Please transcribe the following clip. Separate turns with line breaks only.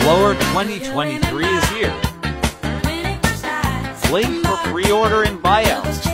Blower 2023 is here. Link for pre-order and buyout.